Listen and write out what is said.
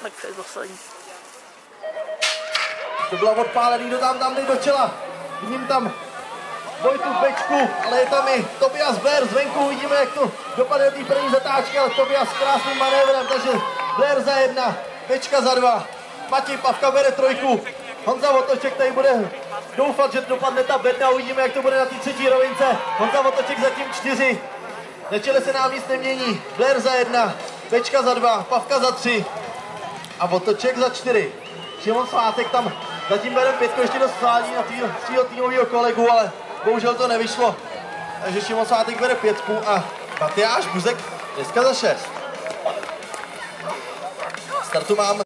McFit poslední. To byla odpálený, kdo tam jde do čela. Vidím tam Vojtu v bečku, ale je tam i Tobias Blair zvenku. Vidíme, jak to dopadne do té první zatáčky, ale Tobias s krásným manévrem, takže Blair za 1, bečka za 2. Matěj Pavka bere 3. Honza Otoček tady bude doufat, že dopadne ta bedna. Uvidíme, jak to bude na té 3. rovince. Honza Otoček zatím 4. Na čele se nám nic nemění. Blair za 1, bečka za 2, Pavka za 3 a Otoček za 4. Šimon Svátek tam zatím bere 5, ještě dost svádí na svýho týmového kolegu, ale bohužel to nevyšlo. Takže Šimon Svátek bere 5 a Matyáš Buzek dneska za 6. Startu máme.